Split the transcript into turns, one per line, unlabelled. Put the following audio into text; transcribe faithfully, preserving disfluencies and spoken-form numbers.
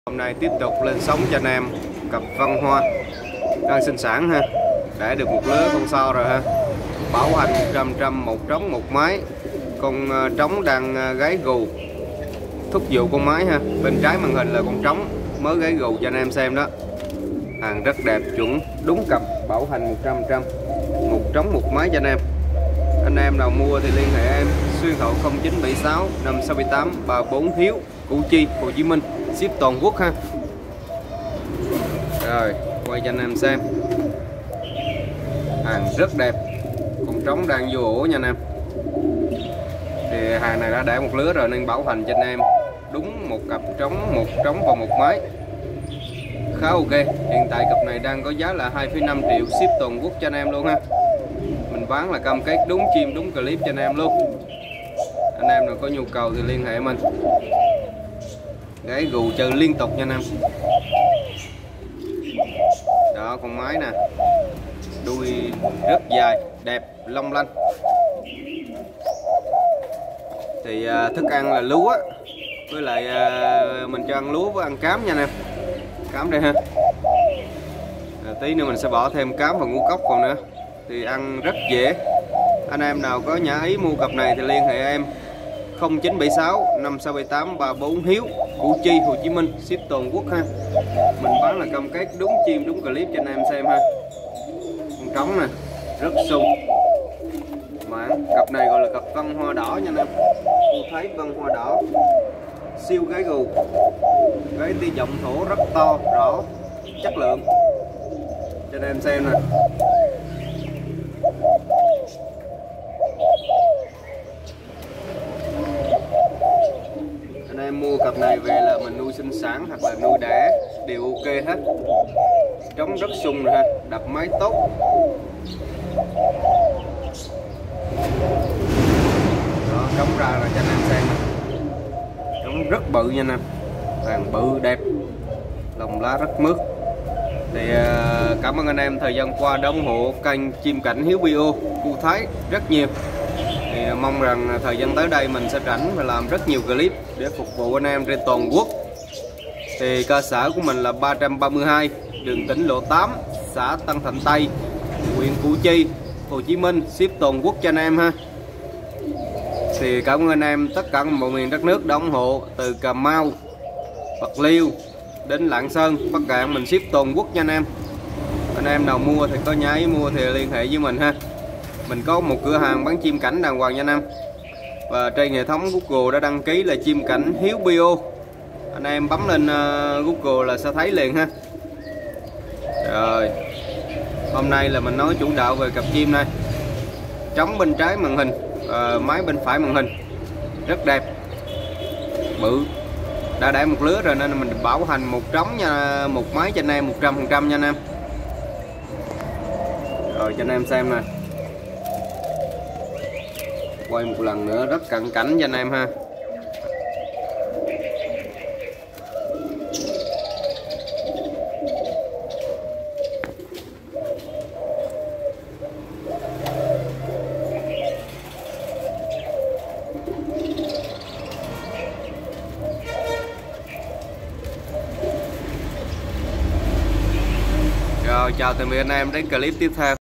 Hôm nay tiếp tục lên sóng cho anh em cặp Văn Hoa đang sinh sản ha, đã được một lứa con so rồi ha, bảo hành một trăm trăm, một trống một mái. Con trống đang gáy gù, thúc dụ con mái ha. Bên trái màn hình là con trống mới gáy gù cho anh em xem đó. Hàng rất đẹp, chuẩn đúng cặp, bảo hành một trăm trăm, một trống một mái cho anh em. Anh em nào mua thì liên hệ em số điện thoại không chín bảy sáu năm sáu tám ba bốn Hiếu, Củ Chi, Hồ Chí Minh, ship toàn quốc ha. Rồi quay cho anh em xem, hàng rất đẹp, con trống đang vô ổ nha anh em. Thì hàng này đã đẻ một lứa rồi nên bảo hành cho anh em đúng một cặp trống, một trống và một mái, khá ok. Hiện tại cặp này đang có giá là hai phẩy năm triệu, ship toàn quốc cho anh em luôn ha. Mình bán là cam kết đúng chim đúng clip cho anh em luôn. Anh em nào có nhu cầu thì liên hệ mình. Gáy gù chơi liên tục nha anh em. Đó, con mái nè, đuôi rất dài, đẹp, long lanh. Thì uh, thức ăn là lúa, với lại uh, mình cho ăn lúa với ăn cám nha anh em. Cám đây ha. À, tí nữa mình sẽ bỏ thêm cám và ngũ cốc vào nữa, thì ăn rất dễ. Anh em nào có nhã ý mua cặp này thì liên hệ em không chín bảy sáu năm sáu tám ba bốn Hiếu, Củ Chi, Hồ Chí Minh, ship toàn quốc ha. Mình bán là cam kết đúng chim đúng clip cho anh em xem ha. Con trống nè, rất sung. Mãn, cặp này gọi là cặp Văn Hoa đỏ nha anh em. Cô thấy Văn Hoa đỏ, siêu gáy gù, gáy ti giọng thổ rất to, rõ, chất lượng cho anh em xem nè. Anh em mua cặp này về là mình nuôi sinh sản hoặc là nuôi đẻ đều ok hết. Trống rất sung rồi ha, đập máy tốt. Đó, trống ra rồi cho anh em xem. Trống rất bự nha anh em, vàng bự đẹp, lông lá rất mướt. Thì uh, cảm ơn anh em thời gian qua đã ủng hộ kênh chim cảnh Hiếu Bio Cô Thái rất nhiều. Thì mong rằng thời gian tới đây mình sẽ rảnh và làm rất nhiều clip để phục vụ anh em trên toàn quốc. Thì cơ sở của mình là ba trăm ba mươi hai đường tỉnh lộ tám, xã Tân Thạnh Tây, huyện Củ Chi, Hồ Chí Minh, ship toàn quốc cho anh em ha. Thì cảm ơn anh em tất cả mọi miền đất nước đã ủng hộ, từ Cà Mau, Bạc Liêu đến Lạng Sơn, Bắc Cạn, mình ship toàn quốc cho anh em. Anh em nào mua thì có nhái mua thì liên hệ với mình ha. Mình có một cửa hàng bán chim cảnh đàng hoàng nha anh em. Và trên hệ thống Google đã đăng ký là chim cảnh Hiếu Bio. Anh em bấm lên Google là sẽ thấy liền ha. Rồi, hôm nay là mình nói chủ đạo về cặp chim này. Trống bên trái màn hình, uh, máy bên phải màn hình, rất đẹp, bự, đã đẻ một lứa rồi nên mình bảo hành một trống nha, một máy cho anh em một trăm phần trăm nha anh em. Rồi cho anh em xem nè, quay một lần nữa rất cận cảnh cho anh em ha. Rồi chào tạm biệt anh em đến clip tiếp theo.